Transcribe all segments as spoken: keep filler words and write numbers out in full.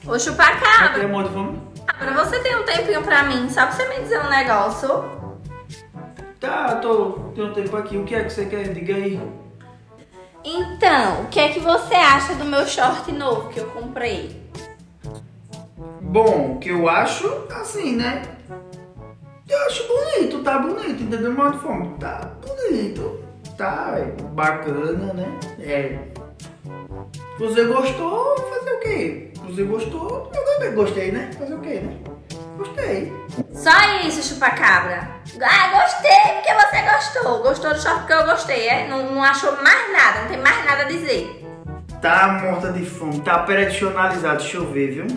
Ô, chupacabra. Aqui é modo de fome? Pra você ter um tempinho pra mim, só pra você me dizer um negócio. Tá, eu tô. Tenho um tempo aqui. O que é que você quer? Diga aí. Então, o que é que você acha do meu short novo que eu comprei? Bom, o que eu acho, assim, né? Eu acho bonito, tá bonito, entendeu? Modo de fome. Tá bonito. Tá bacana, né? É. Você gostou, fazer o quê? Você gostou, eu também gostei, né? Fazer o quê, né? Gostei. Só isso, chupacabra. Ah, gostei porque você gostou. Gostou do short porque eu gostei, é? Não, não achou mais nada, não tem mais nada a dizer. Tá morta de fome, tá operacionalizado, deixa eu ver, viu?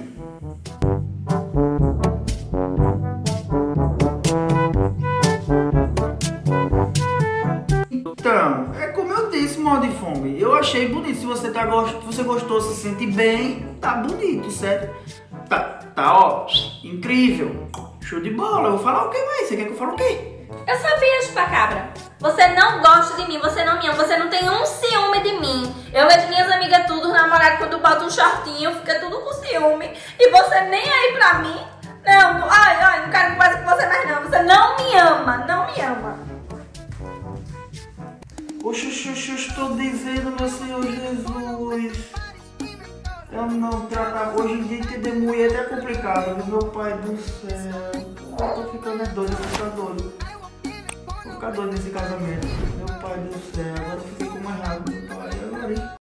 Então, é como eu disse, modo de fome. Eu achei bonito. Se você, tá gost... você gostou, se sente bem, tá bonito, certo? Tá, tá, ó, incrível. Show de bola. Eu vou falar o que mais? Você quer que eu fale o quê? Eu sabia, chupacabra. Você não gosta de mim, você não me ama, você não tem um ciúme de mim. Eu vejo minhas amigas tudo, namoradas, quando botam um shortinho, fica tudo com ciúme. E você nem aí pra mim. Não, não, ai, ai, não quero conversar com você mais não. Você não me ama, não me ama. Oxe, oxe, oxe, estou dizendo, meu Senhor Jesus. Eu não tratar. Hoje em dia entender mulher é complicado, viu? Meu pai do céu. Eu tô ficando doido, vou ficar doido. Vou ficar doido nesse casamento. Meu pai do céu, agora eu fiquei como errado, meu pai. Agora, hein?